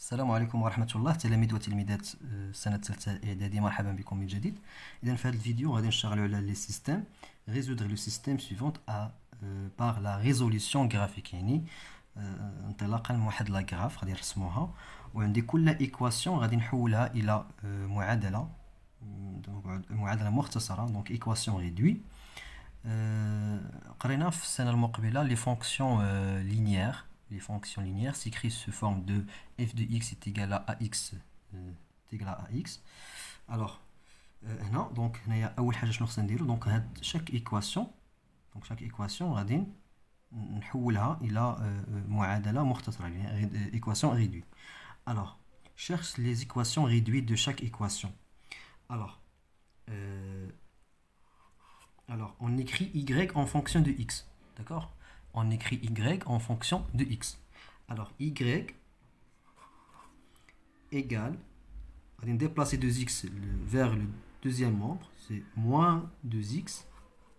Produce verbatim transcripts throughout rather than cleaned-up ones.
السلام عليكم ورحمة الله تلاميذ وتلميذات السنة الثالثة إعدادي، مرحبا بكم من جديد. إذا في هذا الفيديو غادي نشتغلوا على لي سيستيم résoudre le système suivant à euh, par la résolution graphique، يعني euh, انطلاقا من واحد لا غراف غادي نرسموها، وعندي كل ايكواسيون غادي نحولها إلى euh, معادلة معادلة مختصرة، دونك ايكواسيون ريدوي. قرينا في السنة المقبلة لي فونكسيون لينيير. Les fonctions linéaires s'écrivent sous forme de f de x est égal à ax euh, est égal à ax. Alors, هنا donc هنايا أول حاجة شنو خصنا نديرو، دونك هاد chaque équation donc chaque équation غادي نحولها إلى معادلة مختصرة، يعني équation réduite. Alors, cherche les équations réduites de chaque équation. Alors, euh, alors on écrit y en fonction de x, d'accord? On écrit y en fonction de x. Alors, y égale, on va déplacer deux x vers le deuxième membre, c'est moins deux x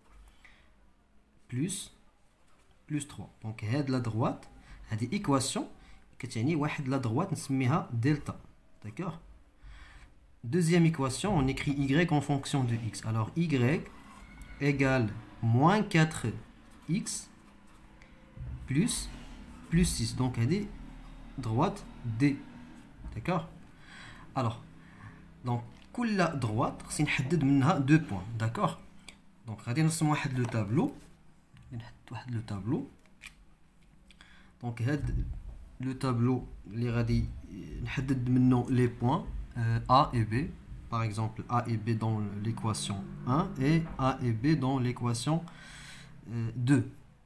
plus, plus trois. Donc, هاد la droite, هذه équation كتعني واحد la droite نسميها delta. D'accord? Deuxième équation, on écrit y en fonction de x. Alors, y égale moins quatre x plus, plus six. Donc, elle est droite D. D'accord? Alors, donc, كل droite, c'est نحدد deux points. D'accord? Donc, غادي نرسم واحد le tableau. نحط واحد le tableau. Donc, هاد le tableau اللي غادي نحدد منه les points euh, A et B. Par exemple, A et B dans l'équation un et A et B dans l'équation euh, deux.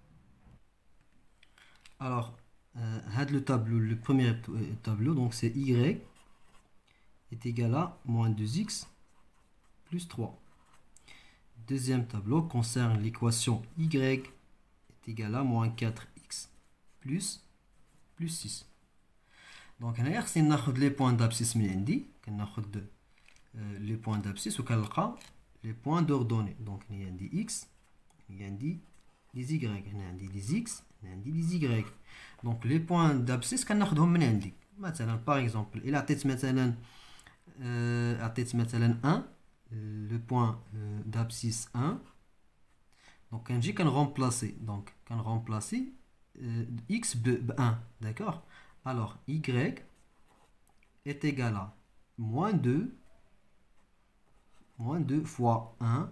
Alors, euh, le tableau, le premier tableau, donc c'est y est égal à moins deux x plus trois. Deuxième tableau concerne l'équation y est égal à moins quatre x plus, plus six. Donc, on a les points d'abscisse من عندي كناخد les points d'abscisse وكنلقى les points d'ordonnée. Donc, il y a des x, il y a des y, il y a des x, عندي les y. Donc les points d'abscisse كناخذهم من عندي. مثلا par exemple إلا عطيت مثلا euh, عطيت مثلا un le point euh, d'abscisse un, donc كنجي كنرemplacer donc كنرemplacer euh, x ب un. D'accord? Alors y est égal à moins deux moins deux fois un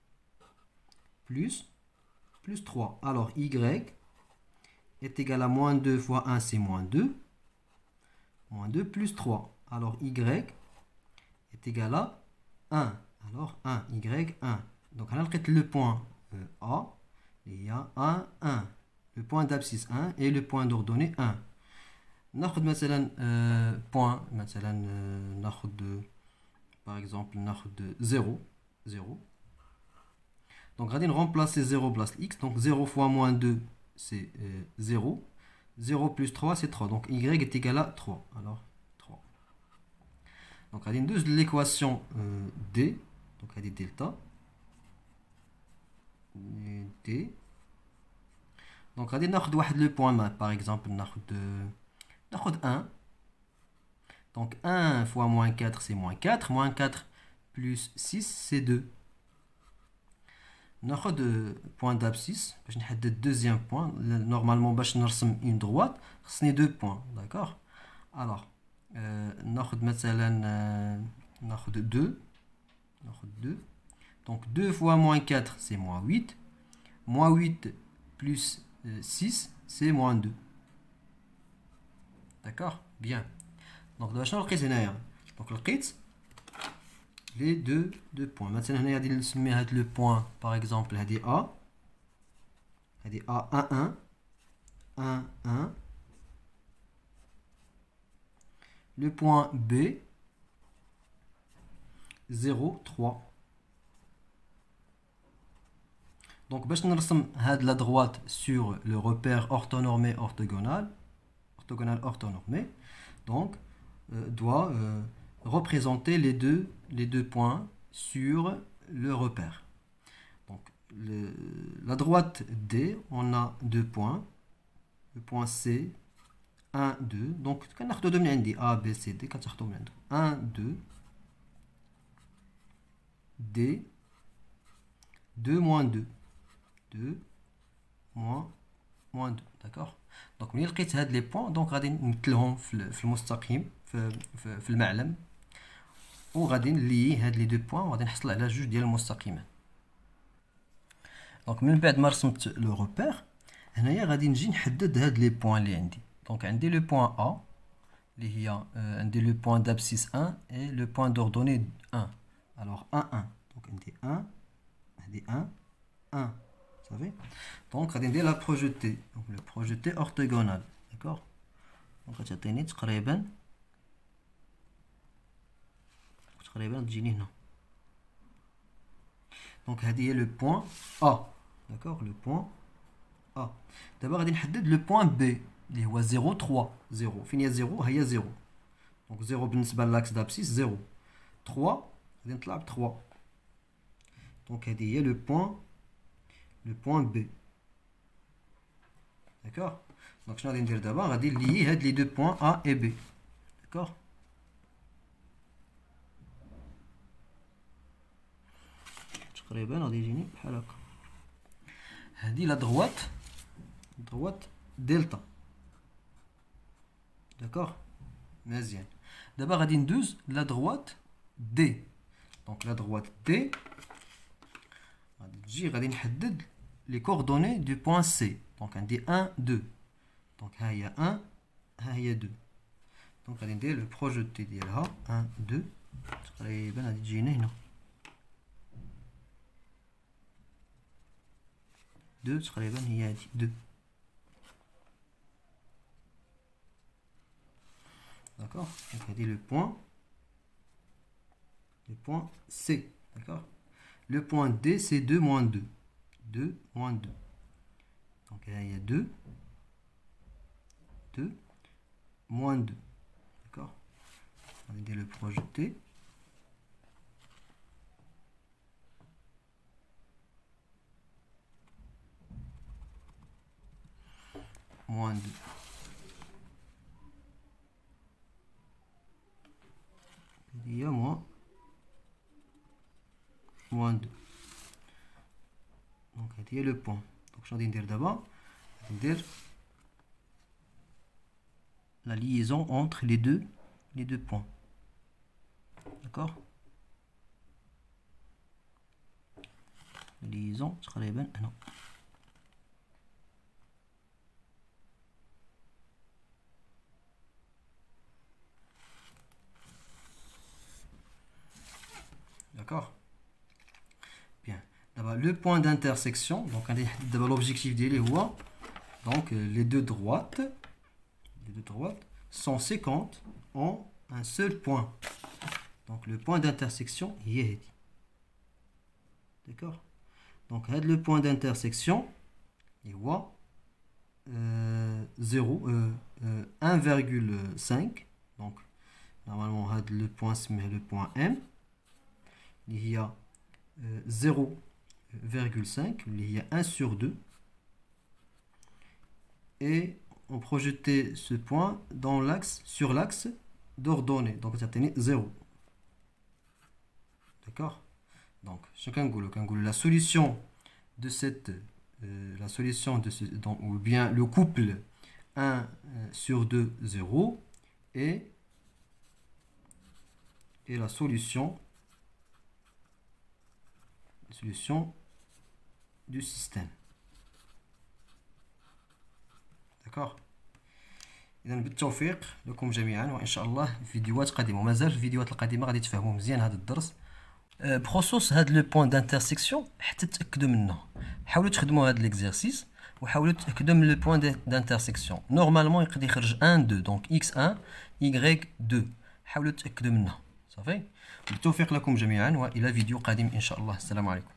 plus plus trois. Alors y est égal à moins deux fois un, c'est moins deux. Moins deux plus trois. Alors y est égal à un. Alors un, y un. Donc on a le point euh, A, il y a un, un. Le point d'abscisse un et le point d'ordonnée un. ناخذ مثلا euh, point مثلا euh, ناخذ par exemple ناخذ zéro zéro. Donc on va remplacer zéro place x. Donc zéro fois moins deux, c'est euh, zéro. zéro plus trois, c'est trois. Donc y est égal à trois. Alors trois. Donc on a l'équation euh, D. Donc on a delta. D. Donc on a le point, par exemple, on a un. Donc un fois moins quatre, c'est moins quatre. Moins quatre plus six, c'est deux. ناخذ point d'abscisse باش نحدد deuxième point. Normalement باش نرسم une droite خصني deux points. D'accord? Alors euh, ناخذ مثلا euh, ناخذ deux ناخذ deux. Donc deux fois moins quatre, c'est moins huit. Moins huit plus euh, six, c'est moins deux. D'accord? Bien. Donc باش نلقيت هنايا donc لقيت les deux, deux points. Maintenant, on a le point, par exemple, A. A, un, un. un, un. Le point B, zéro, trois. Donc, باش نرسم هاد la droite sur le repère orthonormé orthogonal, orthogonal orthonormé, donc, euh, doit euh, représenter les deux, les deux points sur le repère. Donc, le, la droite D, on a deux points. Le point C, un, deux. Donc, كناخدو deux من عندي A, B, C, D. كتاخدو من عندو un, deux. D. deux moins deux. deux moins, moins deux. D'accord. Donc, ملي لقيت هاد لي بوين دونك غادي نمثلهم في في المستقيم في في, في المعلم وغادي نلي هاد لي دو بوين وغادي نحصل على جوج ديال المستقيمات. دونك من بعد ما رسمت لو روبير هنايا غادي نجي نحدد هاد لي بوين اللي عندي. دونك عندي لو بوين A اللي هي euh, عندي لو بوين d'abscisse un et le point d'ordonnée un. alors un un. donc عندي un عندي un un. savez donc غادي ندير لا بروجيتي. donc le projeté orthogonal. d'accord. donc غتعطيني تقريبا تقريبا تجيني هنا. donc هذه هي لو بوين A. d'accord. le point A. دابا غادي نحدد لو بوين B اللي هو zéro trois. zéro فين هي zéro ها هي zéro. donc zéro بالنسبه لاكس d'abscisse zéro. trois غادي نطلع ب trois. donc هذه هي لو بوين le point B. d'accord. donc شنو غادي ندير دابا غادي نليي هاد لي دو بوين A et B. d'accord. تقريبا غادي يجيني بحال هكا. هادي لا دروات دروات دلتا. d'accord. مزيان. دابا غادي ندوز لا دروات دي. دونك لا دروات دي غادي تجي غادي نحدد les coordonnées du point C. donc عندي un deux. donc ها هي un ها هي deux. donc غادي ندير لو بروجيتي ديالها un deux. تقريبا غادي تجينا هنا deux. تقريبا هي هادي deux. d'accord. donc هادي لو point le point C. d'accord. le point D c'est deux moins deux. deux moins deux. donc là il y a deux. deux moins deux. d'accord. on va le projeter. moins deux. il y a moins moins deux. donc هذه هي لو بوين. دونك شنو غادي ندير دابا غادي ندير la liaison entre les deux les deux points. d'accord. liaison تقريبا هنا. d'accord. bien. D'abord le point d'intersection. donc d'abord l'objectif ديالي هو donc les deux droites les deux droites sont séquentes en un seul point. donc le point d'intersection هي هادي. d'accord. donc هاد le point d'intersection il هو zéro un virgule cinq. donc normalement هاد le point سميه le point M اللي هي zéro virgule cinq اللي هي un sur deux. et on projetait ce point dans l'axe sur l'axe d'ordonnée. donc ça tenait zéro. d'accord. donc chacun goulot la solution de cette euh, la solution de ce donc, ou bien le couple un sur deux zéro et et la solution solution du système. d'accord. اذا بالتوفيق لكم جميعا وان شاء الله في فيديوهات قادمه. ومازال في الفيديوهات القادمه غادي تفهموا مزيان هذا الدرس بخصوص هذا لو بوين دانترسيكسيون. حتى تاكدوا منه حاولوا تخدموا هذا ليكزارسيس وحاولوا تاكدوا من لو بوين دانترسيكسيون. نورمالمون يقدر يخرج واحد اثنين. دونك اكس واحد واي اثنين. حاولوا تاكدوا منه. صافي. بالتوفيق لكم جميعا والى فيديو قادم ان شاء الله. السلام عليكم.